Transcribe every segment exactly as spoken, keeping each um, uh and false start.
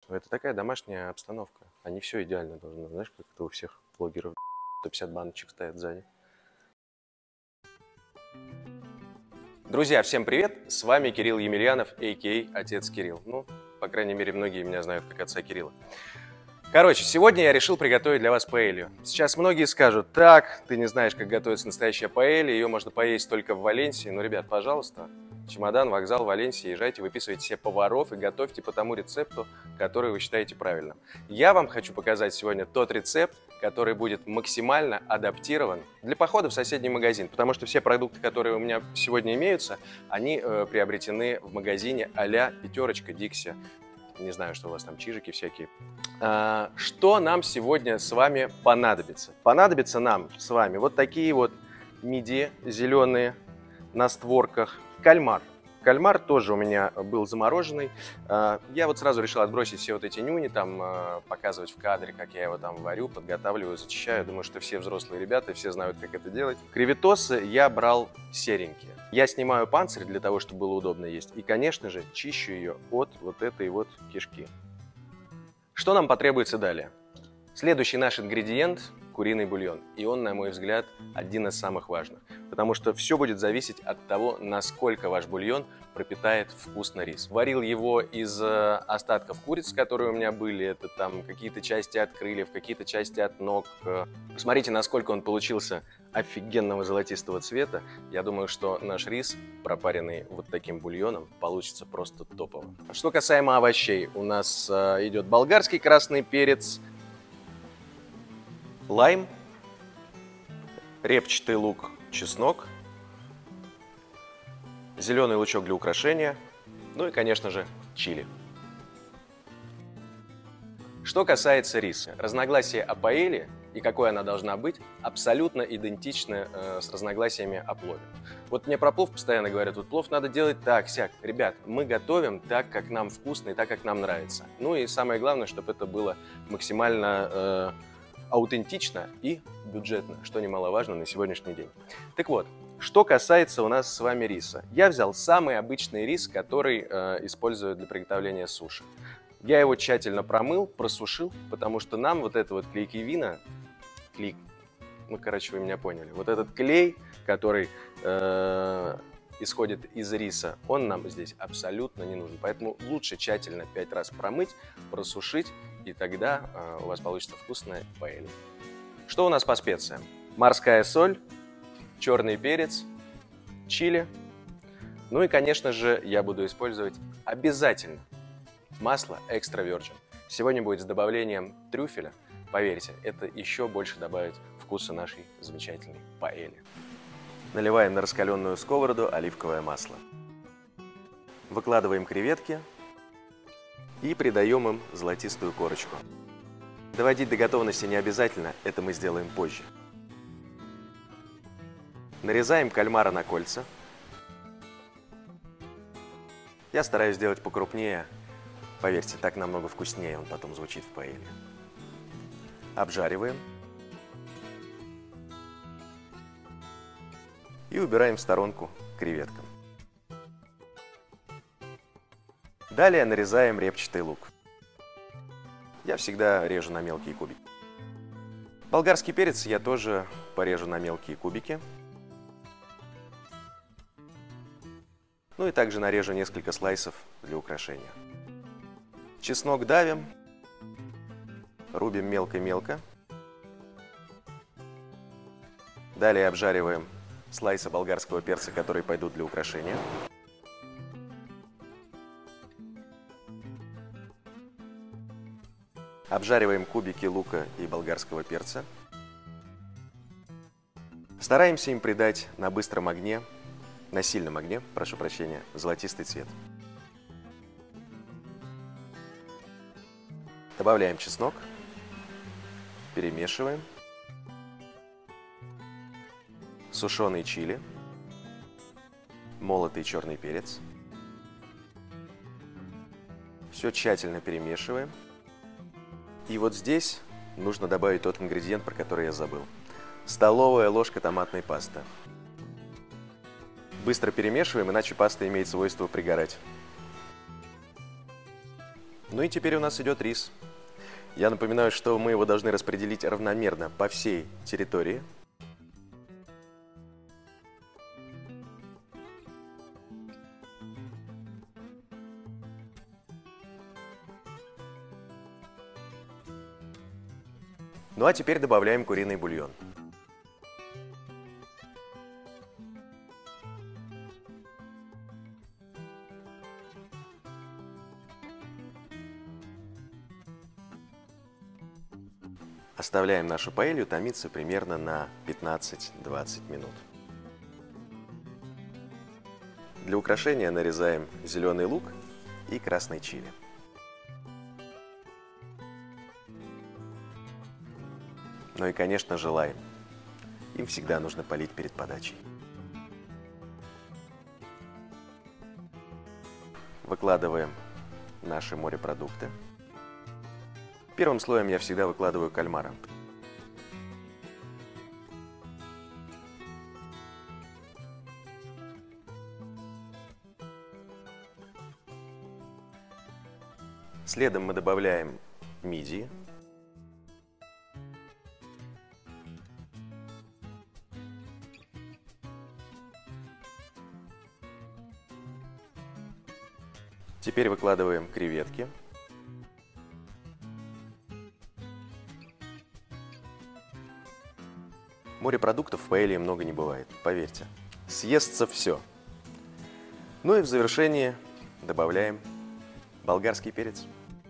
Это такая домашняя обстановка. Они все идеально должны. Знаешь, как это у всех блогеров. сто пятьдесят баночек стоят сзади. Друзья, всем привет! С вами Кирилл Емельянов, а ка а Отец Кирилл. Ну, по крайней мере, многие меня знают как отца Кирилла. Короче, сегодня я решил приготовить для вас паэлью. Сейчас многие скажут: так, ты не знаешь, как готовится настоящая паэлья, ее можно поесть только в Валенсии. Ну, ребят, пожалуйста, чемодан, вокзал, Валенсия, езжайте, выписывайте себе поваров и готовьте по тому рецепту, который вы считаете правильным. Я вам хочу показать сегодня тот рецепт, который будет максимально адаптирован для похода в соседний магазин, потому что все продукты, которые у меня сегодня имеются, они э, приобретены в магазине а-ля Пятерочка, Дикси. Не знаю, что у вас там, чижики всякие. А, что нам сегодня с вами понадобится? Понадобится нам с вами вот такие вот мидии зеленые на створках. Кальмар. Кальмар тоже у меня был замороженный. А, я вот сразу решил отбросить все вот эти нюни, там а, показывать в кадре, как я его там варю, подготавливаю, зачищаю. Думаю, что все взрослые ребята, все знают, как это делать. Креветосы я брал серенькие. Я снимаю панцирь для того, чтобы было удобно есть. И, конечно же, чищу ее от вот этой вот кишки. Что нам потребуется далее? Следующий наш ингредиент – куриный бульон. И он, на мой взгляд, один из самых важных. Потому что все будет зависеть от того, насколько ваш бульон пропитает вкусно рис. Варил его из остатков куриц, которые у меня были. Это там какие-то части от крыльев, какие-то части от ног. Посмотрите, насколько он получился офигенного золотистого цвета. Я думаю, что наш рис, пропаренный вот таким бульоном, получится просто топово. Что касаемо овощей, у нас идет болгарский красный перец, лайм, репчатый лук, чеснок, зеленый лучок для украшения, ну и, конечно же, чили. Что касается риса, разногласия о паэлье и какой она должна быть абсолютно идентичны э, с разногласиями о плове. Вот мне про плов постоянно говорят: вот плов надо делать так, сяк. Ребят, мы готовим так, как нам вкусно и так, как нам нравится. Ну и самое главное, чтобы это было максимально э, аутентично и бюджетно, что немаловажно на сегодняшний день. Так вот, что касается у нас с вами риса. Я взял самый обычный рис, который э, использую для приготовления суши. Я его тщательно промыл, просушил, потому что нам вот это вот клейковина, клей, ну, короче, вы меня поняли, вот этот клей, который э, исходит из риса, он нам здесь абсолютно не нужен. Поэтому лучше тщательно пять раз промыть, просушить, и тогда э, у вас получится вкусная паэлья. Что у нас по специям? Морская соль, черный перец, чили. Ну и, конечно же, я буду использовать обязательно масло экстра virgin. Сегодня будет с добавлением трюфеля. Поверьте, это еще больше добавит вкуса нашей замечательной паэльи. Наливаем на раскаленную сковороду оливковое масло. Выкладываем креветки и придаем им золотистую корочку. Доводить до готовности не обязательно, это мы сделаем позже. Нарезаем кальмара на кольца. Я стараюсь сделать покрупнее. Поверьте, так намного вкуснее он потом звучит в паэлье. Обжариваем. И убираем в сторонку креветкам. Далее нарезаем репчатый лук. Я всегда режу на мелкие кубики. Болгарский перец я тоже порежу на мелкие кубики. Ну и также нарежу несколько слайсов для украшения. Чеснок давим, рубим мелко-мелко. Далее обжариваем слайсы болгарского перца, которые пойдут для украшения. Обжариваем кубики лука и болгарского перца. Стараемся им придать на быстром огне, на сильном огне, прошу прощения, золотистый цвет. Добавляем чеснок, перемешиваем, сушеный чили, молотый черный перец. Все тщательно перемешиваем. И вот здесь нужно добавить тот ингредиент, про который я забыл. Столовая ложка томатной пасты. Быстро перемешиваем, иначе паста имеет свойство пригорать. Ну и теперь у нас идет рис. Я напоминаю, что мы его должны распределить равномерно по всей территории. Ну а теперь добавляем куриный бульон. Оставляем нашу паэлью томиться примерно на пятнадцать-двадцать минут. Для украшения нарезаем зеленый лук и красный чили. Ну и, конечно же, лайм. Им всегда нужно полить перед подачей. Выкладываем наши морепродукты. Первым слоем я всегда выкладываю кальмара. Следом мы добавляем мидии. Теперь выкладываем креветки. Морепродуктов в паэлье много не бывает, поверьте. Съестся все. Ну и в завершении добавляем болгарский перец.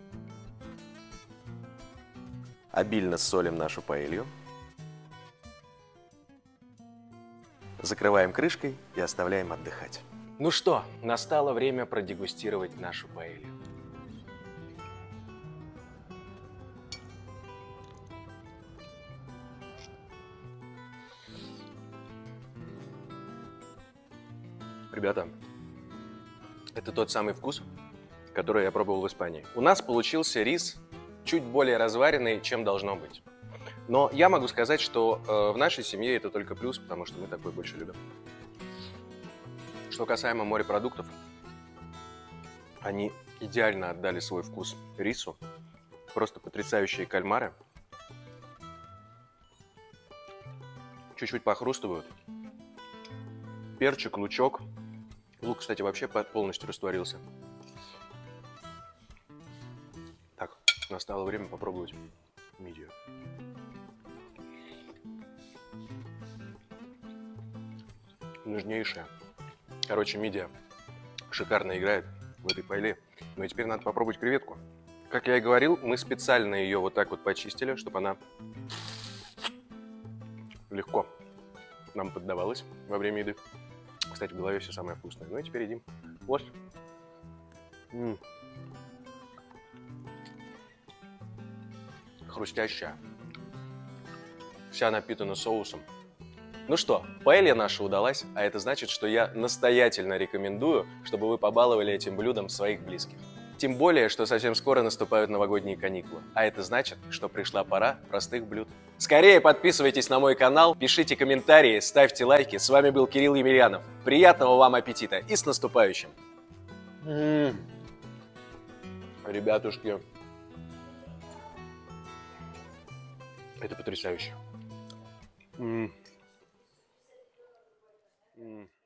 Обильно солим нашу паэлью. Закрываем крышкой и оставляем отдыхать. Ну что, настало время продегустировать нашу паэлью. Ребята, это тот самый вкус, который я пробовал в Испании. У нас получился рис чуть более разваренный, чем должно быть. Но я могу сказать, что э, в нашей семье это только плюс, потому что мы такой больше любим. Что касаемо морепродуктов, они идеально отдали свой вкус рису. Просто потрясающие кальмары. Чуть-чуть похрустывают. Перчик, лучок. Лук, кстати, вообще полностью растворился. Так, настало время попробовать мидию. Нежнейшая. Короче, мидия шикарно играет в этой паэлье. Ну и теперь надо попробовать креветку. Как я и говорил, мы специально ее вот так вот почистили, чтобы она легко нам поддавалась во время еды. Кстати, в голове все самое вкусное. Ну и теперь едим. Вот. М-м. Хрустящая. Вся напитана соусом. Ну что, паэлья наша удалась, а это значит, что я настоятельно рекомендую, чтобы вы побаловали этим блюдом своих близких. Тем более, что совсем скоро наступают новогодние каникулы, а это значит, что пришла пора простых блюд. Скорее подписывайтесь на мой канал, пишите комментарии, ставьте лайки. С вами был Кирилл Емельянов. Приятного вам аппетита и с наступающим! М-м-м. Ребятушки, это потрясающе. М-м. Mm.